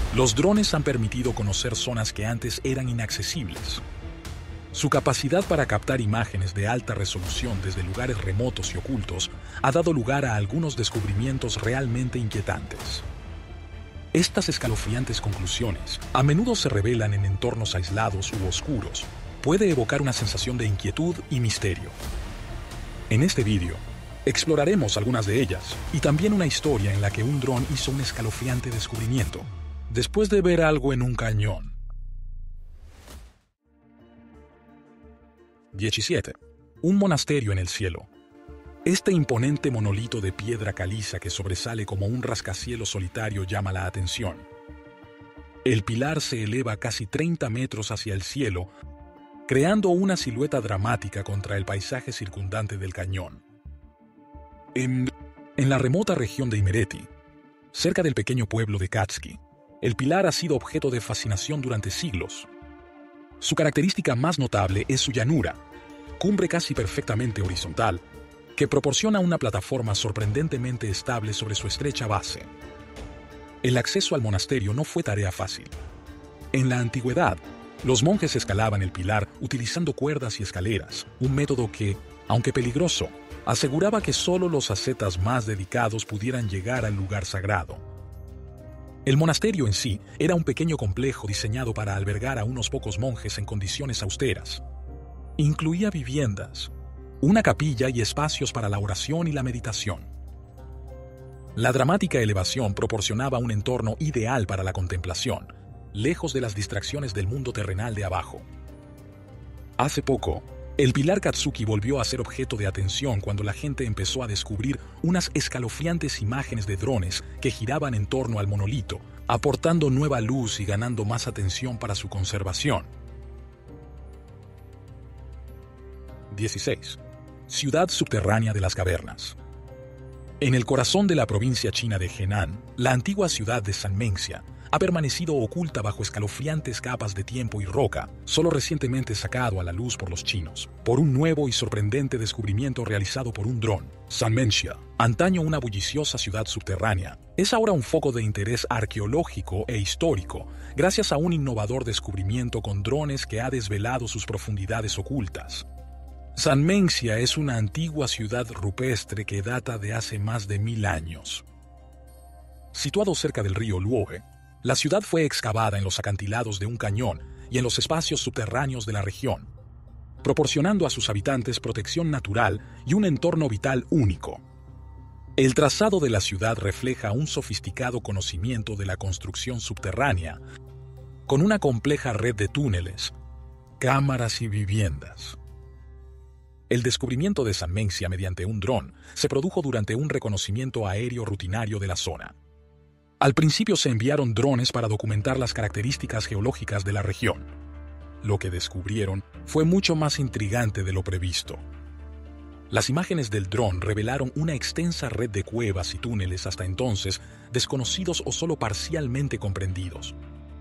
Los drones han permitido conocer zonas que antes eran inaccesibles. Su capacidad para captar imágenes de alta resolución desde lugares remotos y ocultos ha dado lugar a algunos descubrimientos realmente inquietantes. Estas escalofriantes conclusiones a menudo se revelan en entornos aislados u oscuros. Puede evocar una sensación de inquietud y misterio. En este vídeo, exploraremos algunas de ellas y también una historia en la que un dron hizo un escalofriante descubrimiento después de ver algo en un cañón. 17. Un monasterio en el cielo. Este imponente monolito de piedra caliza que sobresale como un rascacielos solitario llama la atención. El pilar se eleva casi 30 metros hacia el cielo, creando una silueta dramática contra el paisaje circundante del cañón. En la remota región de Imereti, cerca del pequeño pueblo de Katski, el pilar ha sido objeto de fascinación durante siglos. Su característica más notable es su llanura, cumbre casi perfectamente horizontal, que proporciona una plataforma sorprendentemente estable sobre su estrecha base. El acceso al monasterio no fue tarea fácil. En la antigüedad, los monjes escalaban el pilar utilizando cuerdas y escaleras, un método que, aunque peligroso, aseguraba que solo los ascetas más dedicados pudieran llegar al lugar sagrado. El monasterio en sí era un pequeño complejo diseñado para albergar a unos pocos monjes en condiciones austeras. Incluía viviendas, una capilla y espacios para la oración y la meditación. La dramática elevación proporcionaba un entorno ideal para la contemplación, lejos de las distracciones del mundo terrenal de abajo. Hace poco, el pilar Katsuki volvió a ser objeto de atención cuando la gente empezó a descubrir unas escalofriantes imágenes de drones que giraban en torno al monolito, aportando nueva luz y ganando más atención para su conservación. 16. Ciudad subterránea de las cavernas. En el corazón de la provincia china de Henan, la antigua ciudad de Sanmenxia ha permanecido oculta bajo escalofriantes capas de tiempo y roca, solo recientemente sacado a la luz por los chinos, por un nuevo y sorprendente descubrimiento realizado por un dron. Sanmenxia, antaño una bulliciosa ciudad subterránea, es ahora un foco de interés arqueológico e histórico, gracias a un innovador descubrimiento con drones que ha desvelado sus profundidades ocultas. Sanmenxia es una antigua ciudad rupestre que data de hace más de 1000 años. Situado cerca del río Luohe, la ciudad fue excavada en los acantilados de un cañón y en los espacios subterráneos de la región, proporcionando a sus habitantes protección natural y un entorno vital único. El trazado de la ciudad refleja un sofisticado conocimiento de la construcción subterránea, con una compleja red de túneles, cámaras y viviendas. El descubrimiento de Sanmenxia mediante un dron se produjo durante un reconocimiento aéreo rutinario de la zona. Al principio se enviaron drones para documentar las características geológicas de la región. Lo que descubrieron fue mucho más intrigante de lo previsto. Las imágenes del dron revelaron una extensa red de cuevas y túneles hasta entonces desconocidos o solo parcialmente comprendidos.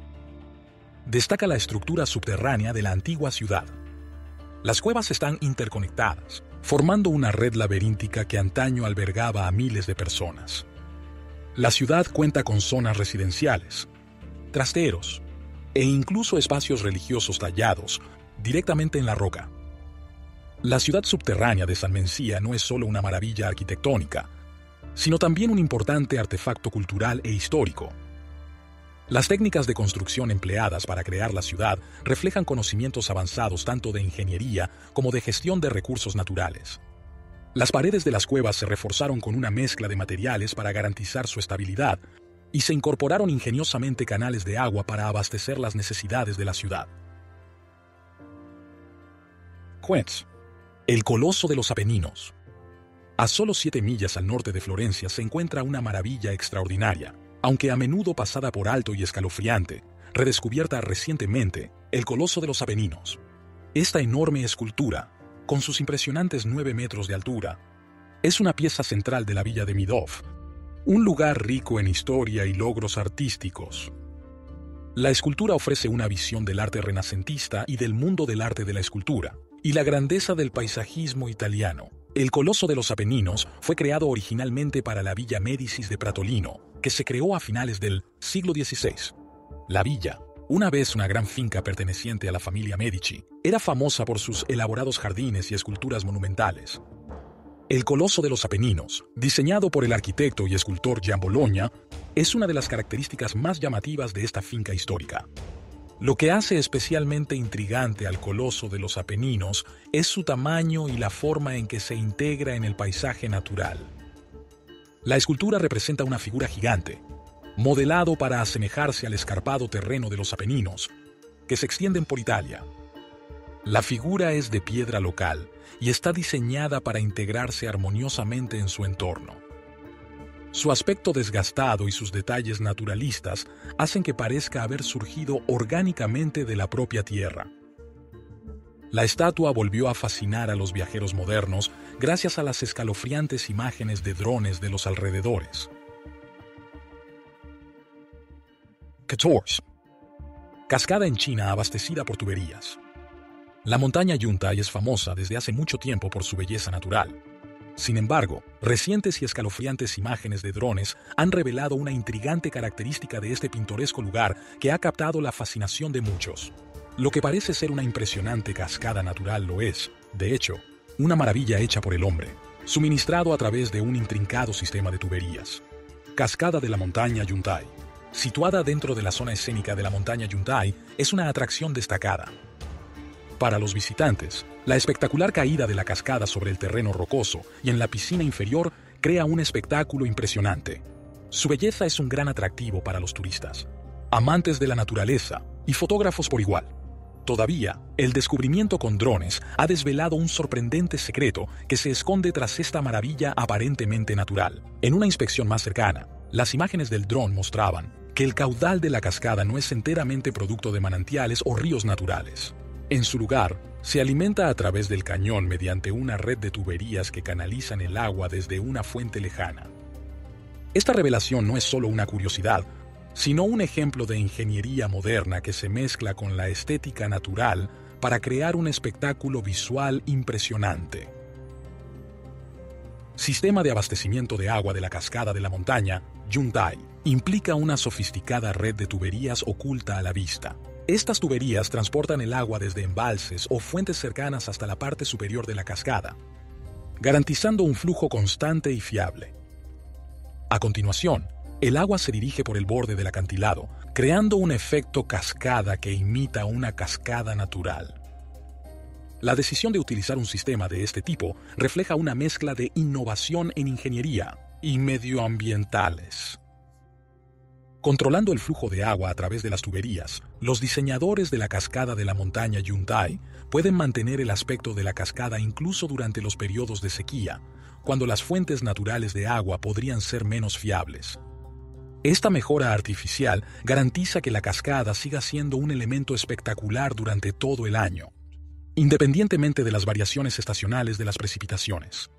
Destaca la estructura subterránea de la antigua ciudad. Las cuevas están interconectadas, formando una red laberíntica que antaño albergaba a miles de personas. La ciudad cuenta con zonas residenciales, trasteros e incluso espacios religiosos tallados directamente en la roca. La ciudad subterránea de Sanmenxia no es solo una maravilla arquitectónica, sino también un importante artefacto cultural e histórico. Las técnicas de construcción empleadas para crear la ciudad reflejan conocimientos avanzados tanto de ingeniería como de gestión de recursos naturales. Las paredes de las cuevas se reforzaron con una mezcla de materiales para garantizar su estabilidad, y se incorporaron ingeniosamente canales de agua para abastecer las necesidades de la ciudad. Quench, el Coloso de los Apeninos. A solo 7 millas al norte de Florencia se encuentra una maravilla extraordinaria, aunque a menudo pasada por alto y escalofriante, redescubierta recientemente, el Coloso de los Apeninos. Esta enorme escultura, con sus impresionantes 9 metros de altura, es una pieza central de la villa de Midov, un lugar rico en historia y logros artísticos. La escultura ofrece una visión del arte renacentista y del mundo del arte de la escultura, y la grandeza del paisajismo italiano. El Coloso de los Apeninos fue creado originalmente para la Villa Médicis de Pratolino, que se creó a finales del siglo XVI. La villa, una vez una gran finca perteneciente a la familia Medici, era famosa por sus elaborados jardines y esculturas monumentales. El Coloso de los Apeninos, diseñado por el arquitecto y escultor Gian Bologna, es una de las características más llamativas de esta finca histórica. Lo que hace especialmente intrigante al Coloso de los Apeninos es su tamaño y la forma en que se integra en el paisaje natural. La escultura representa una figura gigante, modelado para asemejarse al escarpado terreno de los Apeninos, que se extienden por Italia. La figura es de piedra local y está diseñada para integrarse armoniosamente en su entorno. Su aspecto desgastado y sus detalles naturalistas hacen que parezca haber surgido orgánicamente de la propia tierra. La estatua volvió a fascinar a los viajeros modernos gracias a las escalofriantes imágenes de drones de los alrededores. 14. Cascada en China abastecida por tuberías. La montaña Yuntai es famosa desde hace mucho tiempo por su belleza natural. Sin embargo, recientes y escalofriantes imágenes de drones han revelado una intrigante característica de este pintoresco lugar que ha captado la fascinación de muchos. Lo que parece ser una impresionante cascada natural lo es, de hecho, una maravilla hecha por el hombre, suministrado a través de un intrincado sistema de tuberías. Cascada de la montaña Yuntai. Situada dentro de la zona escénica de la montaña Yuntai, es una atracción destacada. Para los visitantes, la espectacular caída de la cascada sobre el terreno rocoso y en la piscina inferior crea un espectáculo impresionante. Su belleza es un gran atractivo para los turistas, amantes de la naturaleza y fotógrafos por igual. Todavía, el descubrimiento con drones ha desvelado un sorprendente secreto que se esconde tras esta maravilla aparentemente natural. En una inspección más cercana, las imágenes del dron mostraban que el caudal de la cascada no es enteramente producto de manantiales o ríos naturales. En su lugar, se alimenta a través del cañón mediante una red de tuberías que canalizan el agua desde una fuente lejana. Esta revelación no es solo una curiosidad, sino un ejemplo de ingeniería moderna que se mezcla con la estética natural para crear un espectáculo visual impresionante. Sistema de abastecimiento de agua de la cascada de la montaña, Yuntai, implica una sofisticada red de tuberías oculta a la vista. Estas tuberías transportan el agua desde embalses o fuentes cercanas hasta la parte superior de la cascada, garantizando un flujo constante y fiable. A continuación, el agua se dirige por el borde del acantilado, creando un efecto cascada que imita una cascada natural. La decisión de utilizar un sistema de este tipo refleja una mezcla de innovación en ingeniería y medioambientales. Controlando el flujo de agua a través de las tuberías, los diseñadores de la cascada de la montaña Yuntai pueden mantener el aspecto de la cascada incluso durante los periodos de sequía, cuando las fuentes naturales de agua podrían ser menos fiables. Esta mejora artificial garantiza que la cascada siga siendo un elemento espectacular durante todo el año, independientemente de las variaciones estacionales de las precipitaciones.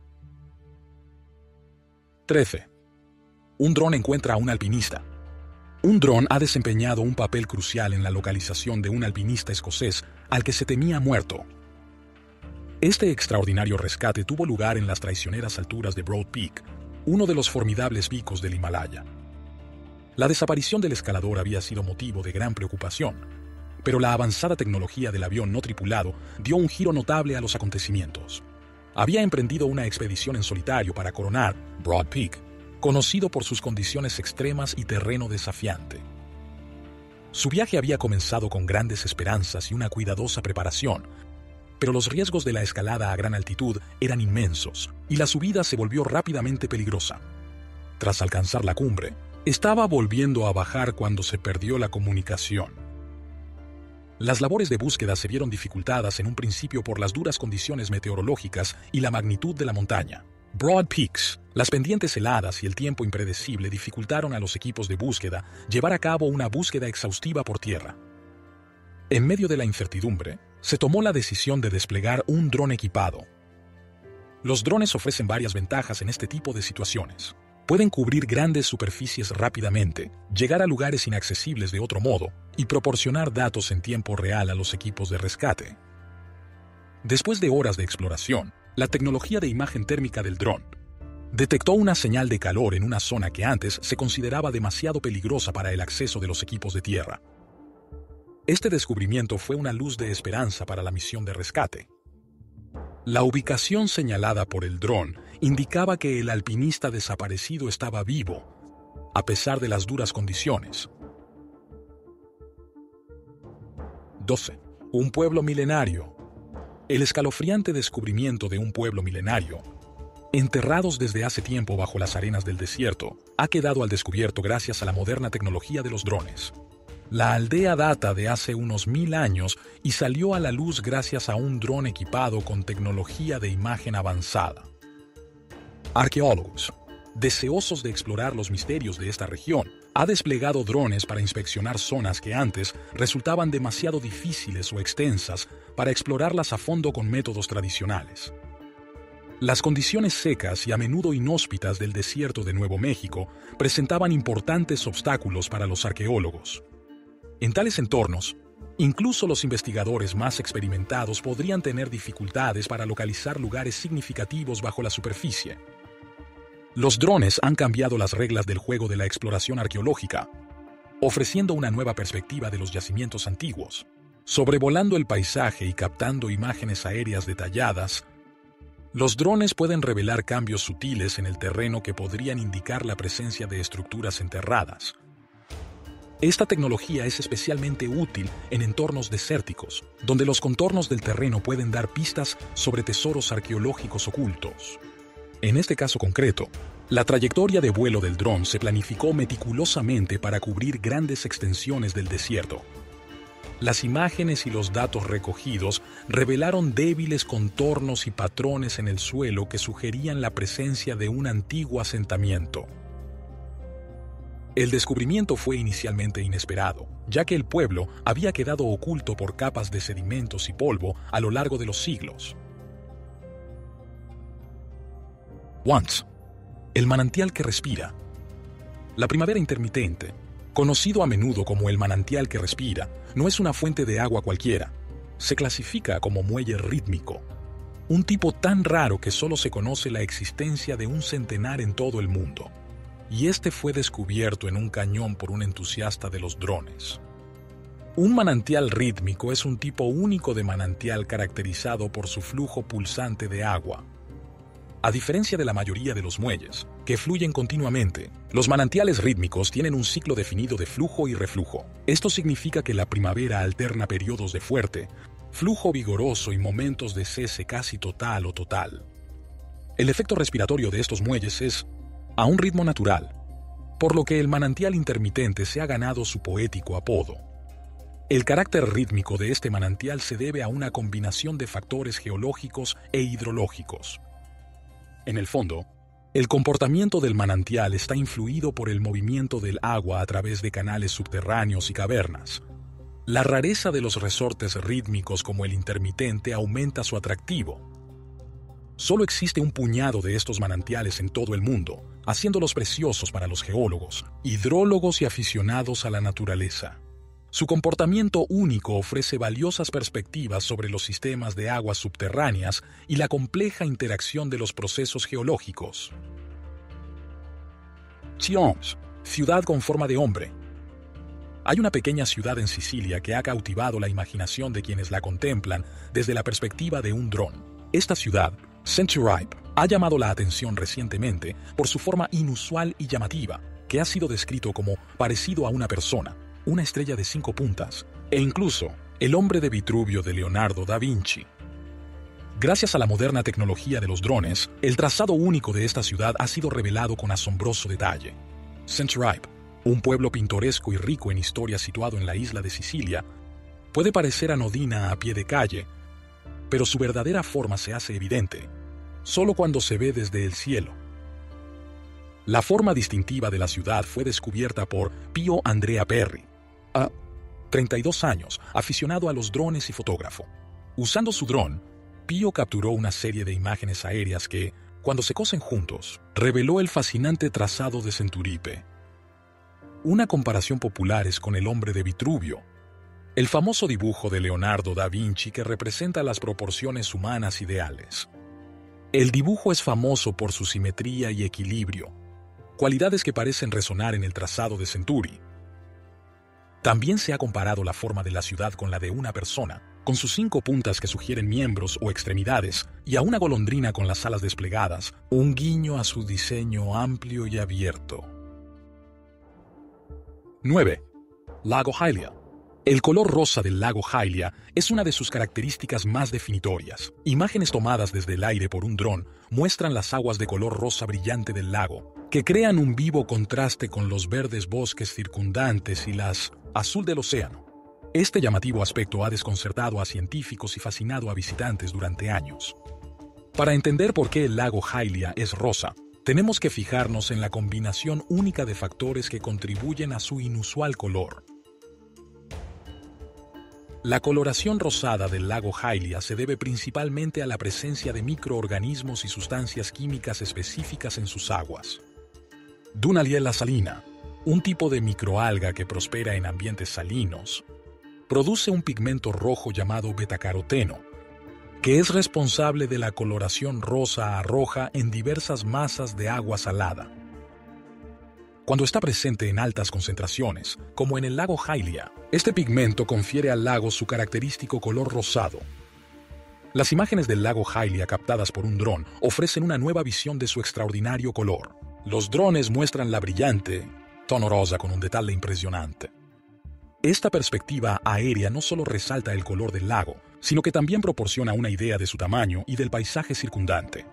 13. Un dron encuentra a un alpinista. Un dron ha desempeñado un papel crucial en la localización de un alpinista escocés al que se temía muerto. Este extraordinario rescate tuvo lugar en las traicioneras alturas de Broad Peak, uno de los formidables picos del Himalaya. La desaparición del escalador había sido motivo de gran preocupación, pero la avanzada tecnología del avión no tripulado dio un giro notable a los acontecimientos. Había emprendido una expedición en solitario para coronar Broad Peak, conocido por sus condiciones extremas y terreno desafiante. Su viaje había comenzado con grandes esperanzas y una cuidadosa preparación, pero los riesgos de la escalada a gran altitud eran inmensos y la subida se volvió rápidamente peligrosa. Tras alcanzar la cumbre, estaba volviendo a bajar cuando se perdió la comunicación. Las labores de búsqueda se vieron dificultadas en un principio por las duras condiciones meteorológicas y la magnitud de la montaña. Broad Peaks, las pendientes heladas y el tiempo impredecible dificultaron a los equipos de búsqueda llevar a cabo una búsqueda exhaustiva por tierra. En medio de la incertidumbre, se tomó la decisión de desplegar un dron equipado. Los drones ofrecen varias ventajas en este tipo de situaciones. Pueden cubrir grandes superficies rápidamente, llegar a lugares inaccesibles de otro modo y proporcionar datos en tiempo real a los equipos de rescate. Después de horas de exploración, la tecnología de imagen térmica del dron detectó una señal de calor en una zona que antes se consideraba demasiado peligrosa para el acceso de los equipos de tierra. Este descubrimiento fue una luz de esperanza para la misión de rescate. La ubicación señalada por el dron indicaba que el alpinista desaparecido estaba vivo, a pesar de las duras condiciones. 12. Un pueblo milenario. El escalofriante descubrimiento de un pueblo milenario, enterrados desde hace tiempo bajo las arenas del desierto, ha quedado al descubierto gracias a la moderna tecnología de los drones. La aldea data de hace unos 1000 años y salió a la luz gracias a un dron equipado con tecnología de imagen avanzada. Arqueólogos, deseosos de explorar los misterios de esta región, han desplegado drones para inspeccionar zonas que antes resultaban demasiado difíciles o extensas para explorarlas a fondo con métodos tradicionales. Las condiciones secas y a menudo inhóspitas del desierto de Nuevo México presentaban importantes obstáculos para los arqueólogos. En tales entornos, incluso los investigadores más experimentados podrían tener dificultades para localizar lugares significativos bajo la superficie. Los drones han cambiado las reglas del juego de la exploración arqueológica, ofreciendo una nueva perspectiva de los yacimientos antiguos. Sobrevolando el paisaje y captando imágenes aéreas detalladas, los drones pueden revelar cambios sutiles en el terreno que podrían indicar la presencia de estructuras enterradas. Esta tecnología es especialmente útil en entornos desérticos, donde los contornos del terreno pueden dar pistas sobre tesoros arqueológicos ocultos. En este caso concreto, la trayectoria de vuelo del dron se planificó meticulosamente para cubrir grandes extensiones del desierto. Las imágenes y los datos recogidos revelaron débiles contornos y patrones en el suelo que sugerían la presencia de un antiguo asentamiento. El descubrimiento fue inicialmente inesperado, ya que el pueblo había quedado oculto por capas de sedimentos y polvo a lo largo de los siglos. Once, el manantial que respira. La primavera intermitente, conocido a menudo como el manantial que respira, no es una fuente de agua cualquiera. Se clasifica como muelle rítmico, un tipo tan raro que solo se conoce la existencia de un centenar en todo el mundo. Y este fue descubierto en un cañón por un entusiasta de los drones. Un manantial rítmico es un tipo único de manantial caracterizado por su flujo pulsante de agua. A diferencia de la mayoría de los muelles, que fluyen continuamente, los manantiales rítmicos tienen un ciclo definido de flujo y reflujo. Esto significa que la primavera alterna periodos de fuerte, flujo vigoroso y momentos de cese casi total o total. El efecto respiratorio de estos muelles es a un ritmo natural, por lo que el manantial intermitente se ha ganado su poético apodo. El carácter rítmico de este manantial se debe a una combinación de factores geológicos e hidrológicos. En el fondo, el comportamiento del manantial está influido por el movimiento del agua a través de canales subterráneos y cavernas. La rareza de los resortes rítmicos como el intermitente aumenta su atractivo. Solo existe un puñado de estos manantiales en todo el mundo, haciéndolos preciosos para los geólogos, hidrólogos y aficionados a la naturaleza. Su comportamiento único ofrece valiosas perspectivas sobre los sistemas de aguas subterráneas y la compleja interacción de los procesos geológicos. Cheoms, ciudad con forma de hombre. Hay una pequeña ciudad en Sicilia que ha cautivado la imaginación de quienes la contemplan desde la perspectiva de un dron. Esta ciudad, Centuripe, ha llamado la atención recientemente por su forma inusual y llamativa, que ha sido descrito como parecido a una persona, una estrella de 5 puntas, e incluso el hombre de Vitruvio de Leonardo da Vinci. Gracias a la moderna tecnología de los drones, el trazado único de esta ciudad ha sido revelado con asombroso detalle. Centuripe, un pueblo pintoresco y rico en historia situado en la isla de Sicilia, puede parecer anodina a pie de calle, pero su verdadera forma se hace evidente solo cuando se ve desde el cielo. La forma distintiva de la ciudad fue descubierta por Pio Andrea Perri, a 32 años, aficionado a los drones y fotógrafo. Usando su dron, Pio capturó una serie de imágenes aéreas que, cuando se cosen juntos, reveló el fascinante trazado de Centuripe. Una comparación popular es con el hombre de Vitruvio, el famoso dibujo de Leonardo da Vinci que representa las proporciones humanas ideales. El dibujo es famoso por su simetría y equilibrio, cualidades que parecen resonar en el trazado de Century. También se ha comparado la forma de la ciudad con la de una persona, con sus 5 puntas que sugieren miembros o extremidades, y a una golondrina con las alas desplegadas, un guiño a su diseño amplio y abierto. 9. Lago Hylia. El color rosa del lago Hylia es una de sus características más definitorias. Imágenes tomadas desde el aire por un dron muestran las aguas de color rosa brillante del lago, que crean un vivo contraste con los verdes bosques circundantes y las azul del océano. Este llamativo aspecto ha desconcertado a científicos y fascinado a visitantes durante años. Para entender por qué el lago Hylia es rosa, tenemos que fijarnos en la combinación única de factores que contribuyen a su inusual color. La coloración rosada del lago Hylia se debe principalmente a la presencia de microorganismos y sustancias químicas específicas en sus aguas. Dunaliella salina, un tipo de microalga que prospera en ambientes salinos, produce un pigmento rojo llamado betacaroteno, que es responsable de la coloración rosa a roja en diversas masas de agua salada. Cuando está presente en altas concentraciones, como en el lago Hylia, este pigmento confiere al lago su característico color rosado. Las imágenes del lago Hylia captadas por un dron ofrecen una nueva visión de su extraordinario color. Los drones muestran la brillante tono rosa con un detalle impresionante. Esta perspectiva aérea no solo resalta el color del lago, sino que también proporciona una idea de su tamaño y del paisaje circundante.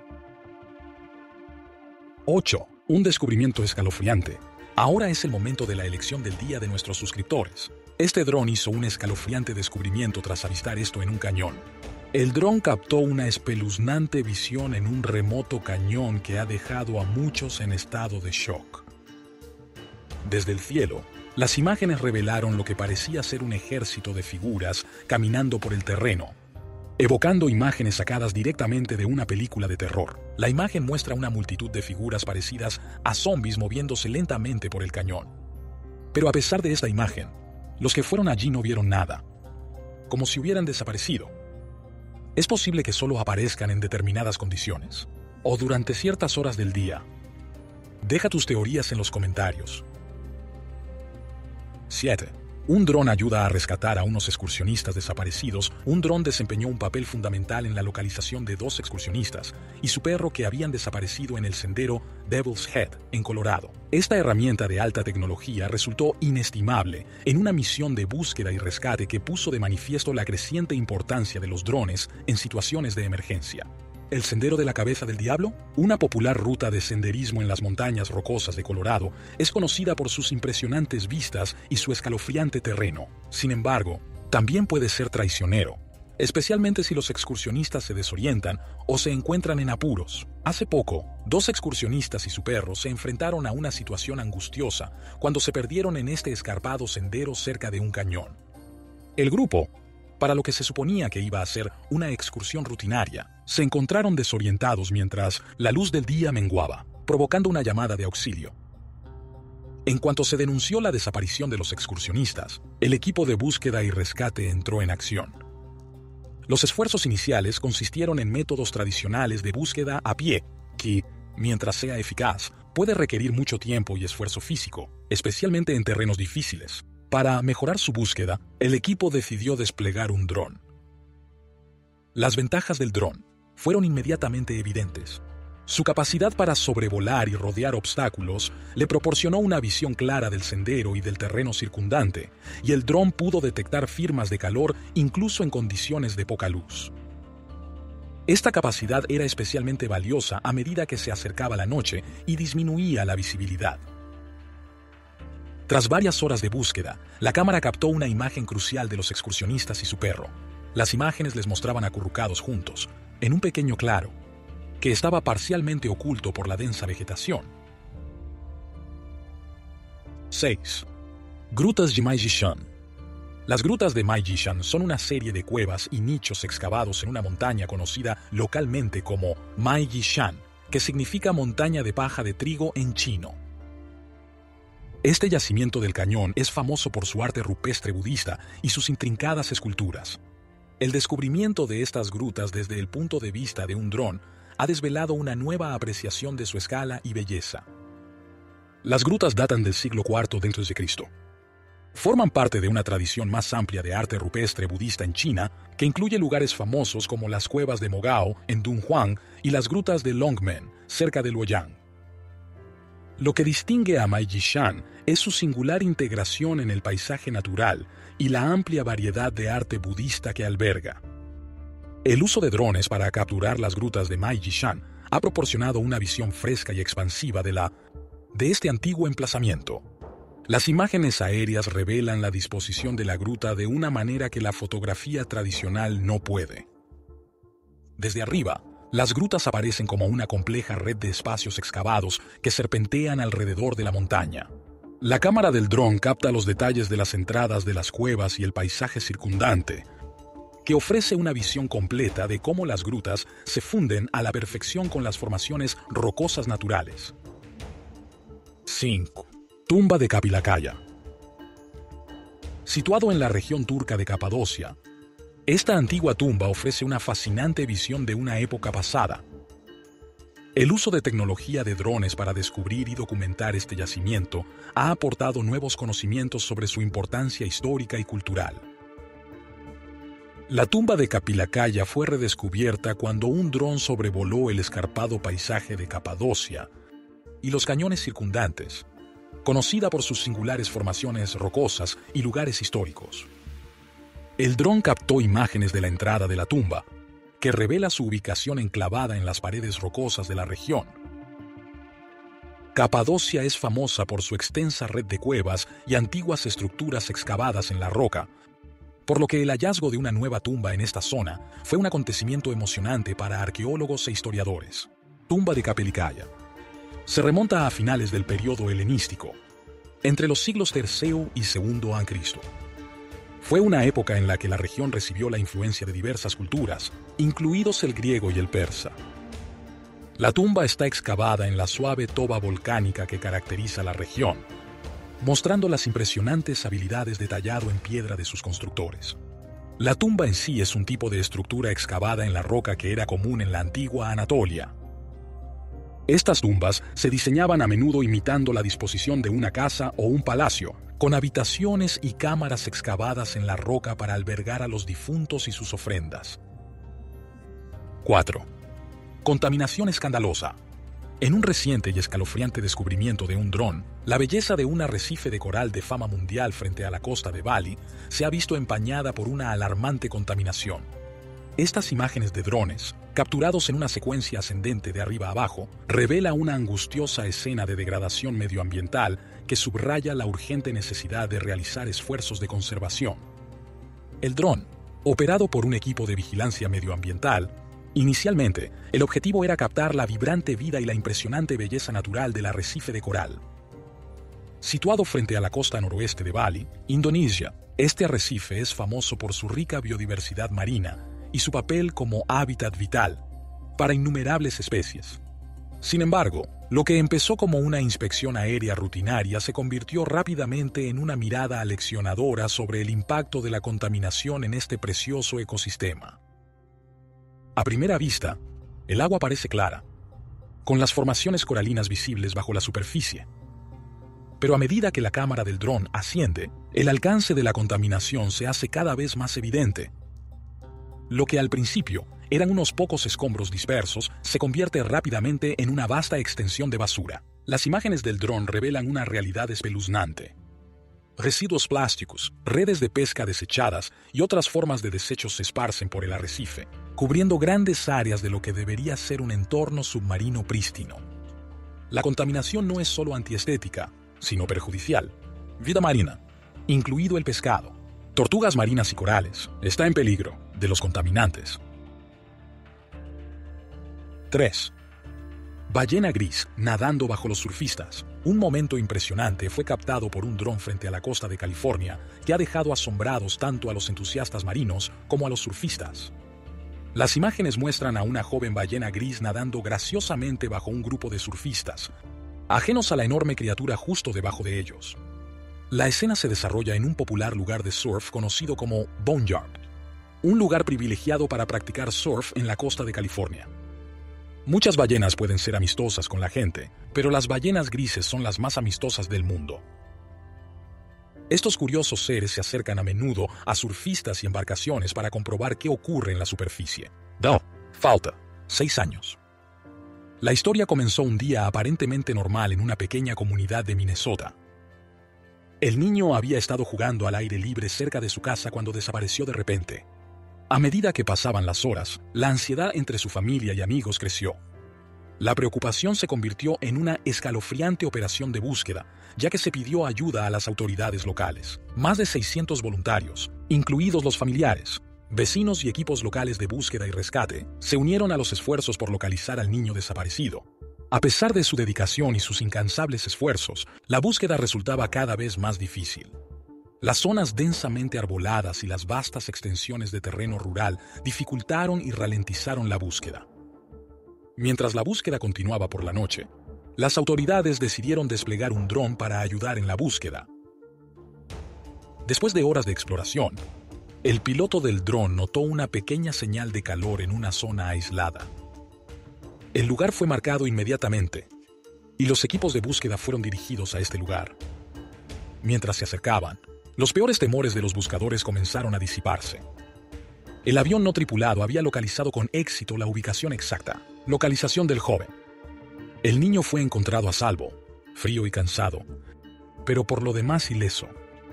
8. Un descubrimiento escalofriante. Ahora es el momento de la elección del día de nuestros suscriptores. Este dron hizo un escalofriante descubrimiento tras avistar esto en un cañón. El dron captó una espeluznante visión en un remoto cañón que ha dejado a muchos en estado de shock. Desde el cielo, las imágenes revelaron lo que parecía ser un ejército de figuras caminando por el terreno, evocando imágenes sacadas directamente de una película de terror. La imagen muestra una multitud de figuras parecidas a zombies moviéndose lentamente por el cañón. Pero a pesar de esta imagen, los que fueron allí no vieron nada, como si hubieran desaparecido. Es posible que solo aparezcan en determinadas condiciones, o durante ciertas horas del día. Deja tus teorías en los comentarios. 7. Un dron ayuda a rescatar a unos excursionistas desaparecidos. Un dron desempeñó un papel fundamental en la localización de 2 excursionistas y su perro que habían desaparecido en el sendero Devil's Head, en Colorado. Esta herramienta de alta tecnología resultó inestimable en una misión de búsqueda y rescate que puso de manifiesto la creciente importancia de los drones en situaciones de emergencia. El Sendero de la Cabeza del Diablo, una popular ruta de senderismo en las montañas rocosas de Colorado, es conocida por sus impresionantes vistas y su escalofriante terreno. Sin embargo, también puede ser traicionero, especialmente si los excursionistas se desorientan o se encuentran en apuros. Hace poco, 2 excursionistas y su perro se enfrentaron a una situación angustiosa cuando se perdieron en este escarpado sendero cerca de un cañón. El grupo, para lo que se suponía que iba a ser una excursión rutinaria, se encontraron desorientados mientras la luz del día menguaba, provocando una llamada de auxilio. En cuanto se denunció la desaparición de los excursionistas, el equipo de búsqueda y rescate entró en acción. Los esfuerzos iniciales consistieron en métodos tradicionales de búsqueda a pie, que, mientras sea eficaz, puede requerir mucho tiempo y esfuerzo físico, especialmente en terrenos difíciles. Para mejorar su búsqueda, el equipo decidió desplegar un dron. Las ventajas del dron fueron inmediatamente evidentes. Su capacidad para sobrevolar y rodear obstáculos le proporcionó una visión clara del sendero y del terreno circundante, y el dron pudo detectar firmas de calor incluso en condiciones de poca luz. Esta capacidad era especialmente valiosa a medida que se acercaba la noche y disminuía la visibilidad. Tras varias horas de búsqueda, la cámara captó una imagen crucial de los excursionistas y su perro. Las imágenes les mostraban acurrucados juntos, en un pequeño claro, que estaba parcialmente oculto por la densa vegetación. 6. Grutas de Maijishan. Las grutas de Maijishan son una serie de cuevas y nichos excavados en una montaña conocida localmente como Maijishan, que significa montaña de paja de trigo en chino. Este yacimiento del cañón es famoso por su arte rupestre budista y sus intrincadas esculturas. El descubrimiento de estas grutas desde el punto de vista de un dron ha desvelado una nueva apreciación de su escala y belleza. Las grutas datan del siglo IV d.C. Forman parte de una tradición más amplia de arte rupestre budista en China, que incluye lugares famosos como las cuevas de Mogao en Dunhuang y las grutas de Longmen, cerca de Luoyang. Lo que distingue a Maijishan es su singular integración en el paisaje natural y la amplia variedad de arte budista que alberga. El uso de drones para capturar las grutas de Maijishan ha proporcionado una visión fresca y expansiva de este antiguo emplazamiento. Las imágenes aéreas revelan la disposición de la gruta de una manera que la fotografía tradicional no puede. Desde arriba, las grutas aparecen como una compleja red de espacios excavados que serpentean alrededor de la montaña. La cámara del dron capta los detalles de las entradas de las cuevas y el paisaje circundante, que ofrece una visión completa de cómo las grutas se funden a la perfección con las formaciones rocosas naturales. 5. Tumba de Kapilakaya. Situado en la región turca de Capadocia, esta antigua tumba ofrece una fascinante visión de una época pasada. El uso de tecnología de drones para descubrir y documentar este yacimiento ha aportado nuevos conocimientos sobre su importancia histórica y cultural. La tumba de Kapilakaya fue redescubierta cuando un dron sobrevoló el escarpado paisaje de Capadocia y los cañones circundantes, conocida por sus singulares formaciones rocosas y lugares históricos. El dron captó imágenes de la entrada de la tumba, que revela su ubicación enclavada en las paredes rocosas de la región. Capadocia es famosa por su extensa red de cuevas y antiguas estructuras excavadas en la roca, por lo que el hallazgo de una nueva tumba en esta zona fue un acontecimiento emocionante para arqueólogos e historiadores. Tumba de Kapilakaya. Se remonta a finales del período helenístico, entre los siglos III y II a.C. Fue una época en la que la región recibió la influencia de diversas culturas, incluidos el griego y el persa. La tumba está excavada en la suave toba volcánica que caracteriza la región, mostrando las impresionantes habilidades de tallado en piedra de sus constructores. La tumba en sí es un tipo de estructura excavada en la roca que era común en la antigua Anatolia. Estas tumbas se diseñaban a menudo imitando la disposición de una casa o un palacio, con habitaciones y cámaras excavadas en la roca para albergar a los difuntos y sus ofrendas. 4. Contaminación escandalosa. En un reciente y escalofriante descubrimiento de un dron, la belleza de un arrecife de coral de fama mundial frente a la costa de Bali se ha visto empañada por una alarmante contaminación. Estas imágenes de drones, capturados en una secuencia ascendente de arriba a abajo, revela una angustiosa escena de degradación medioambiental que subraya la urgente necesidad de realizar esfuerzos de conservación. El dron, operado por un equipo de vigilancia medioambiental, inicialmente, el objetivo era captar la vibrante vida y la impresionante belleza natural del arrecife de coral. Situado frente a la costa noroeste de Bali, Indonesia, este arrecife es famoso por su rica biodiversidad marina y su papel como hábitat vital para innumerables especies. Sin embargo, lo que empezó como una inspección aérea rutinaria se convirtió rápidamente en una mirada aleccionadora sobre el impacto de la contaminación en este precioso ecosistema. A primera vista, el agua parece clara, con las formaciones coralinas visibles bajo la superficie. Pero a medida que la cámara del dron asciende, el alcance de la contaminación se hace cada vez más evidente. Lo que al principio eran unos pocos escombros dispersos se convierte rápidamente en una vasta extensión de basura. Las imágenes del dron revelan una realidad espeluznante. Residuos plásticos, redes de pesca desechadas y otras formas de desechos se esparcen por el arrecife, cubriendo grandes áreas de lo que debería ser un entorno submarino prístino. La contaminación no es solo antiestética, sino perjudicial. Vida marina, incluido el pescado, tortugas marinas y corales, está en peligro de los contaminantes. 3. Ballena gris nadando bajo los surfistas. Un momento impresionante fue captado por un dron frente a la costa de California que ha dejado asombrados tanto a los entusiastas marinos como a los surfistas. Las imágenes muestran a una joven ballena gris nadando graciosamente bajo un grupo de surfistas, ajenos a la enorme criatura justo debajo de ellos. La escena se desarrolla en un popular lugar de surf conocido como Boneyard, un lugar privilegiado para practicar surf en la costa de California. Muchas ballenas pueden ser amistosas con la gente, pero las ballenas grises son las más amistosas del mundo. Estos curiosos seres se acercan a menudo a surfistas y embarcaciones para comprobar qué ocurre en la superficie. Falta 6 años. La historia comenzó un día aparentemente normal en una pequeña comunidad de Minnesota. El niño había estado jugando al aire libre cerca de su casa cuando desapareció de repente. A medida que pasaban las horas, la ansiedad entre su familia y amigos creció. La preocupación se convirtió en una escalofriante operación de búsqueda, ya que se pidió ayuda a las autoridades locales. Más de 600 voluntarios, incluidos los familiares, vecinos y equipos locales de búsqueda y rescate, se unieron a los esfuerzos por localizar al niño desaparecido. A pesar de su dedicación y sus incansables esfuerzos, la búsqueda resultaba cada vez más difícil. Las zonas densamente arboladas y las vastas extensiones de terreno rural dificultaron y ralentizaron la búsqueda. Mientras la búsqueda continuaba por la noche, las autoridades decidieron desplegar un dron para ayudar en la búsqueda. Después de horas de exploración, el piloto del dron notó una pequeña señal de calor en una zona aislada. El lugar fue marcado inmediatamente, y los equipos de búsqueda fueron dirigidos a este lugar. Mientras se acercaban, los peores temores de los buscadores comenzaron a disiparse. El avión no tripulado había localizado con éxito la ubicación exacta. Localización del joven. El niño fue encontrado a salvo, frío y cansado, pero por lo demás ileso.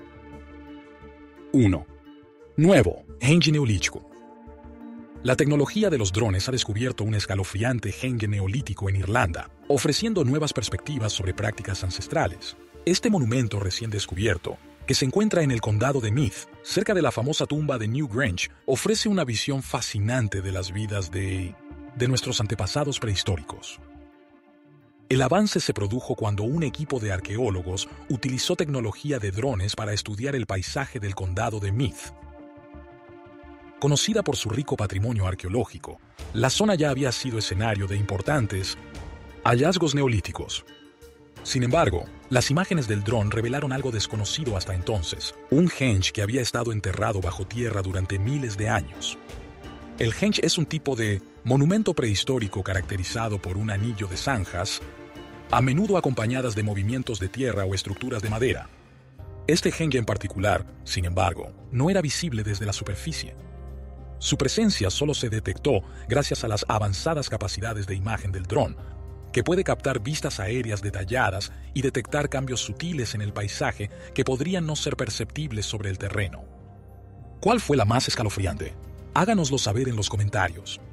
1. Nuevo, Henge neolítico. La tecnología de los drones ha descubierto un escalofriante Henge neolítico en Irlanda, ofreciendo nuevas perspectivas sobre prácticas ancestrales. Este monumento recién descubierto, que se encuentra en el condado de Meath, cerca de la famosa tumba de Newgrange, ofrece una visión fascinante de las vidas de nuestros antepasados prehistóricos. El avance se produjo cuando un equipo de arqueólogos utilizó tecnología de drones para estudiar el paisaje del condado de Meath. Conocida por su rico patrimonio arqueológico, la zona ya había sido escenario de importantes hallazgos neolíticos. Sin embargo, las imágenes del dron revelaron algo desconocido hasta entonces, un henge que había estado enterrado bajo tierra durante miles de años. El henge es un tipo de monumento prehistórico caracterizado por un anillo de zanjas, a menudo acompañadas de movimientos de tierra o estructuras de madera. Este henge en particular, sin embargo, no era visible desde la superficie. Su presencia solo se detectó gracias a las avanzadas capacidades de imagen del dron, que puede captar vistas aéreas detalladas y detectar cambios sutiles en el paisaje que podrían no ser perceptibles sobre el terreno. ¿Cuál fue la más escalofriante? Háganoslo saber en los comentarios.